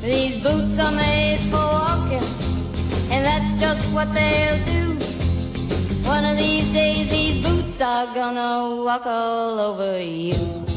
These boots are made for walking, and that's just what they'll do. One of these days these boots are gonna walk all over you.